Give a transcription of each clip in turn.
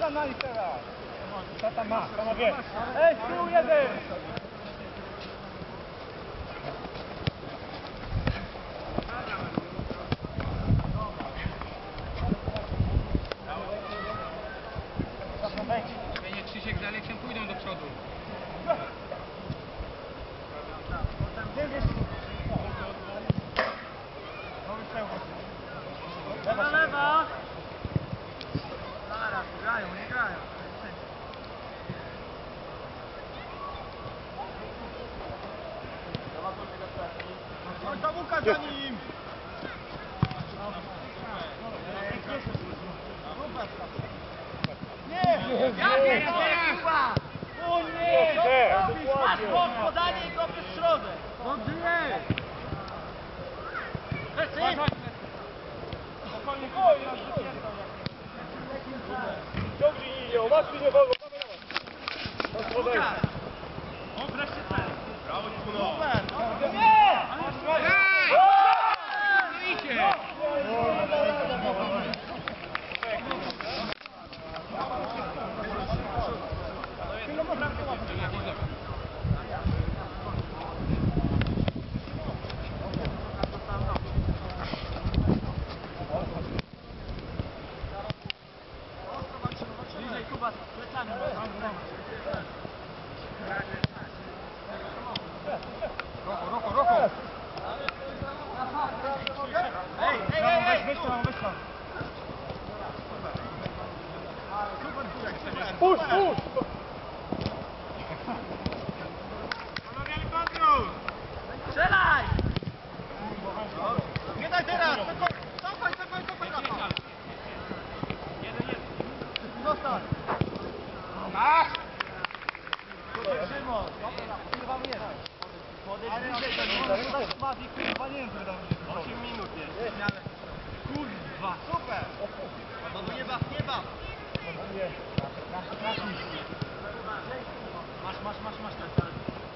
na nich teraz! Co tam ma? Panowie! Ej, z tyłu jeden! Nie, Krzysiek z Aleksiem pójdą do przodu. Lewa, lewa! Zaraz, grają, nie grają. Chodź tam Łukasz za nim! Nie! Kuba! O nie! Masz bok, podanie i go przez środek! Dobrze jest! Lecz! Spokojnie, ciągnij linią, masz linię wolną, Łukasz! O, wreszcie ten! Brawo, Nikuno! Super! Nie! Idźcie! Bliżej Kuba, plecami. Roko! Ej! Wyszła! Puść! Panowie, kontrol! Strzelaj! Nie daj teraz! Cofaj! Zostań! Masz! Szymon! Ile wam jest? Podejdź bliżej do niego. Masz ich chyba nie wiem, 8 minut jest. Kurwa! Super! No nie baw! Masz ten.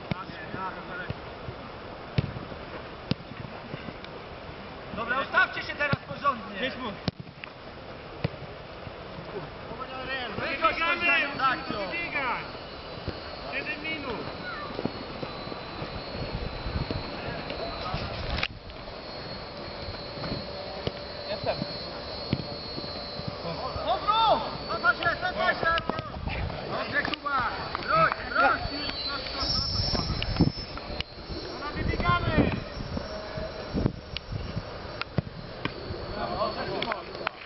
Dobra, ustawcie się teraz porządnie. Gdzieś mu. Biegać! 7 minut! Jestem. Odwróć! Cofaj się! Dobrze, Kuba! Wróć! Panowie, biegamy! Dobrze, Szymon!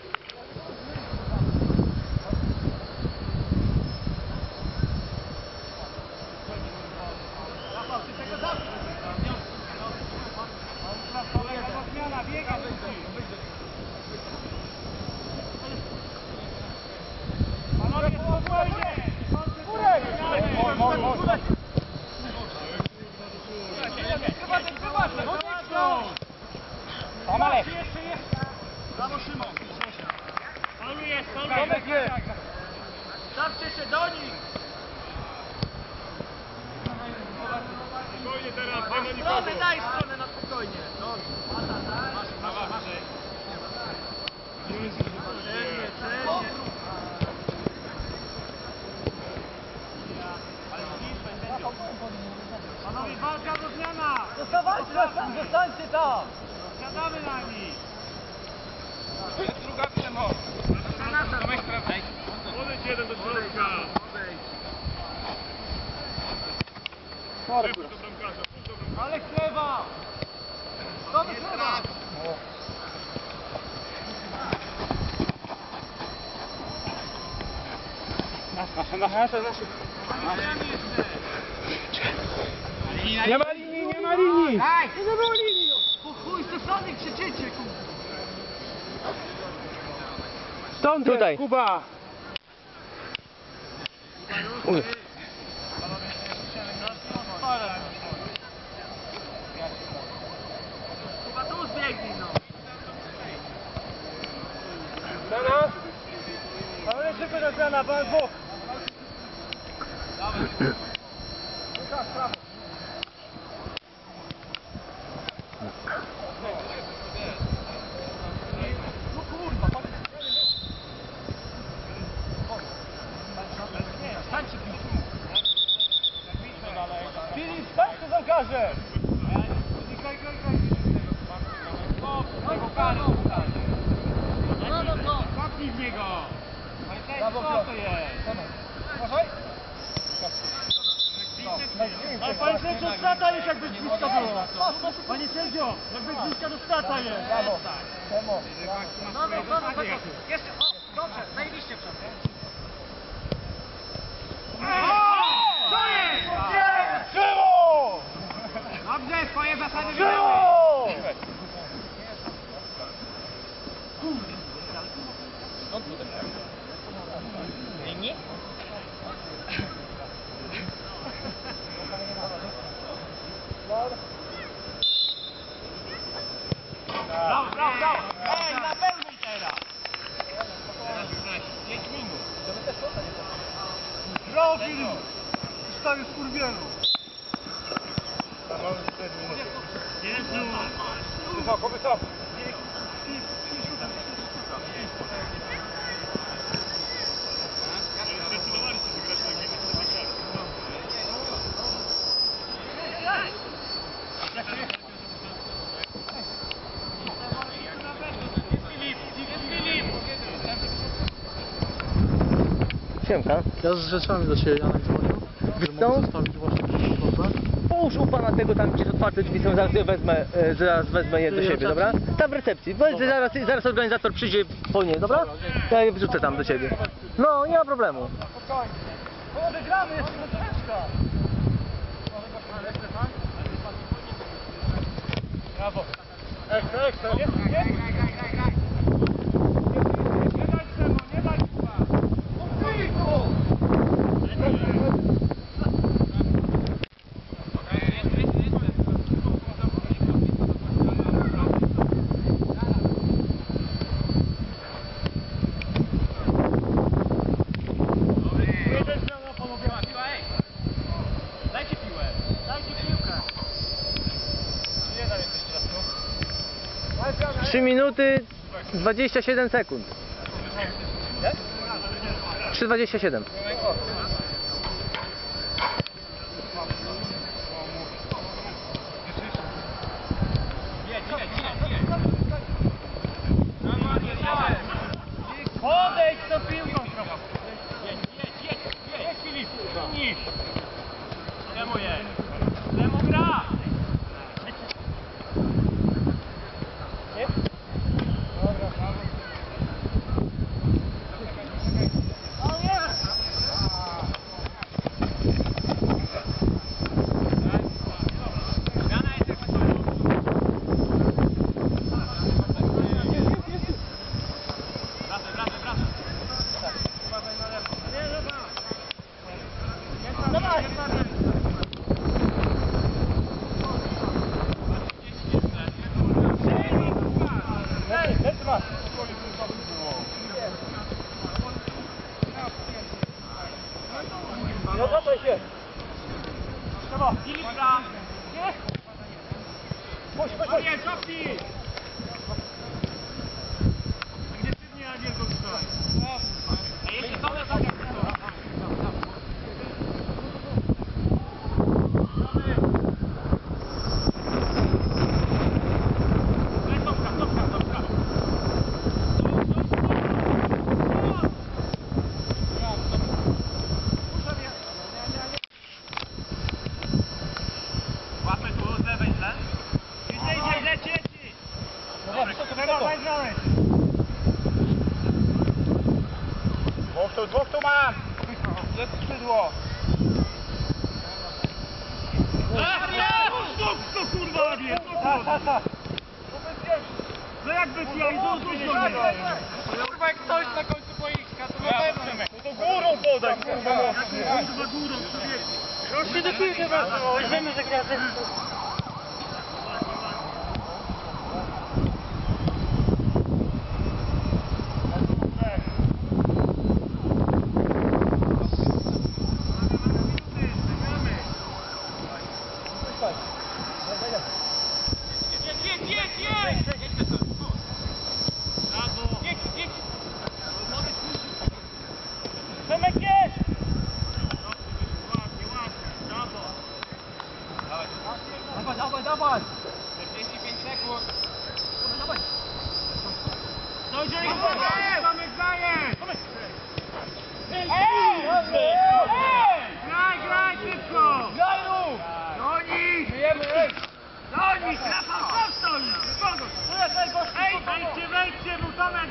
Rafał, ty tego zacznij! Zmiana, biega! Panowie, spokojnie! Górek! Tam Alek! Brawo, Szymon! Falujesz! Stawcie się do nich! Spokojnie teraz, nie ma nikogo! Stronę, daj stronę na spokojnie! Masz. Celnie! Panowie, walka do zmiana! Zostańcie tam! Siadamy na nich! Druga przemoc! Tomek, sprawdzaj! Odejdź jeden do środka! Szybko do bramkarza! Alek lewa! Dobry lewa! Nasze. Nie ma linii! Nie ma linii! Po chuj, stosownie krzyczycie, kurwa! Stąd tutaj! Kuba! Uj. Kuba, tu zbiegnij, no! Zmiana? Ale szybko do zmiana, pan dwóch! Dawaj! Łukasz, prawo! No kurwa, patrz! No, jeszcze, o, dobrze, zajebiście przed. Co jest? Krzywo! Dobrze, swoje zasady Krzywo! Linii? Brawo, brawo, brawo! Ej, napełnij teraz! 5 minut. Brawo, Filip! Stary skurwielu! Jezu! Wysoko, wysoko! Zdecydowali się wygrać na gminę, to wygrali. Siemka. Ja z rzeczami do siebie Janek dzwonił, że Co? mogę zostawić właśnie proszę. Połóż u pana tego tam, gdzie otwarte drzwi są, zaraz wezmę je do siebie, dobra? Tam w recepcji, bo zaraz organizator przyjdzie po nie, dobra? Ja je wrzucę tam do ciebie. No, nie ma problemu. Spokojnie. Bo odegramy jeszcze troszeczkę. Brawo. Ekstra, ekstra, nie? Nie? Nie dać temu, nie dać Dajcie piłę. Dajcie piłkę. 3 minuty 27 sekund. 3:27. Podejdź do piłką trochę. Jedź, Filip. Niż. Czemu jest? Czemu gra? Nie? Dobra, brawo. O jest! Zmiana jest jak Wracaj. Uważaj na lewo. Nie, dobra. Dawaj! Lecz masz. No zapaj się. Trzeba. Filipka. Nie? Chodź. Nie, cofnij. Agresywnie, a nie go tutaj. A jeszcze to tak. Łapę tu, z lewej źle. Idzie, leci. Dawaj, grałeś. Dwóch tu mam. Lew skrzydło. Co kurwa wie? No jakby ci ja idą Kurwa, jak ktoś na końcu boiska, to na pewno. No to górą podaj, kurwa mocno. Kurwa górą, człowieku. Już się do piłki wezmą, już wiemy, że gra zespół. Przemek jest! Dawaj! 45 sekund. Dojdzie i Tomek zajęć! Graj szybko! Graj rób! Do nich! Żyjemy! Do nich! Rafał, co stoisz? Tu jest najgorszy! Wejdźcie, był Tomek,